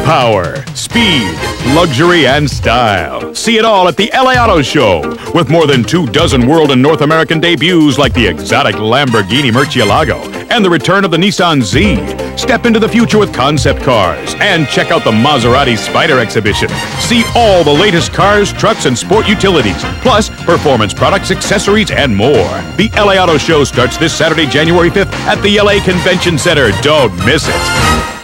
Power, speed, luxury, and style. See it all at the LA Auto Show. With more than 24 world and North American debuts like the exotic Lamborghini Murcielago and the return of the Nissan Z. Step into the future with concept cars and check out the Maserati Spider exhibition. See all the latest cars, trucks, and sport utilities, plus performance products, accessories, and more. The LA Auto Show starts this Saturday, January 5th at the LA Convention Center. Don't miss it.